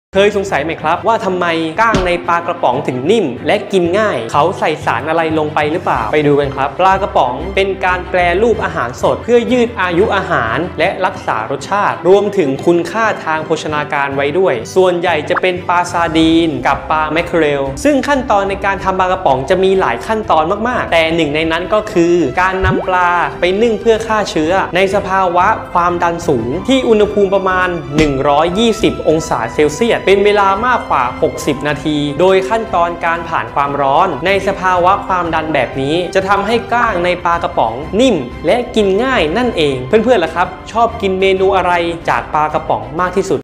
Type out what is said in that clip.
เคยสงสัยไหมครับว่าทำไมก้างในปลากระป๋องถึงนิ่มและกินง่ายเขาใส่สารอะไรลงไปหรือเปล่าไปดูกันครับปลากระป๋องเป็นการแปรรูปอาหารสดเพื่อยืดอายุอาหารและรักษารสชาติรวมถึงคุณค่าทางโภชนาการไว้ด้วยส่วนใหญ่จะเป็นปลาซาร์ดีนกับปลาแมคเคอเรลซึ่งขั้นตอนในการทำปลากระป๋องจะมีหลายขั้นตอนมากๆแต่หนึ่งในนั้นก็คือการนำปลาไปนึ่งเพื่อฆ่าเชื้อในสภาวะความดันสูงที่อุณหภูมิประมาณ120องศาเซลเซียสเป็นเวลามากกว่า60นาทีโดยขั้นตอนการผ่านความร้อนในสภาวะความดันแบบนี้จะทำให้ก้างในปลากระป๋องนิ่มและกินง่ายนั่นเองเพื่อนๆล่ะครับชอบกินเมนูอะไรจากปลากระป๋องมากที่สุด